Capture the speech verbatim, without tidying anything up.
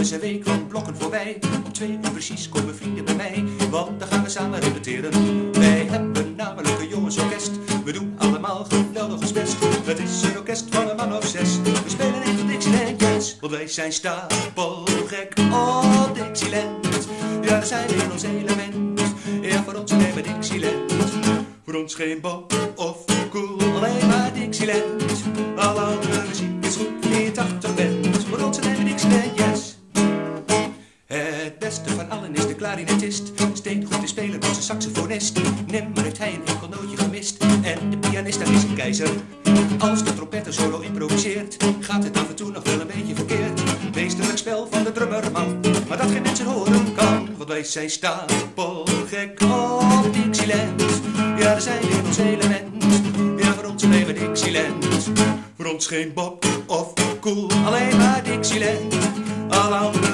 eens een week van blokken voorbij. Om twee uur precies komen vrienden bij mij, want dan gaan we samen repeteren. Wij hebben namelijk een jongensorkest, we doen allemaal geweldig ons best. Het is een orkest van een man of zes, we spelen echt op Dixieland Jazz. Want wij zijn stapelgek op Dixieland. Ja, we zijn in ons element, ja, voor ons alleen maar Dixieland. Voor ons geen Bob of Cool, alleen maar Dixieland. Alle andere muziek is goed, wie je tachtig bent. Voor ons alleen maar Dixieland Jazz. Het beste van allen is de klarinetist, steeds goed te spelen als een saxofonist. Nimmer heeft hij een enkel nootje gemist, en de pianist daar is een keizer. Als de trompetter solo improviseert, gaat het af en toe nog wel een beetje verkeerd. Meesterlijk spel van de drummerman, maar dat geen mensen horen kan. Want wij zijn stapelgek op Dixieland. Ja, we zijn in ons element, ja, voor ons alleen maar Dixieland. Voor ons geen Bob of Cool, alleen maar Dixieland. Alle andere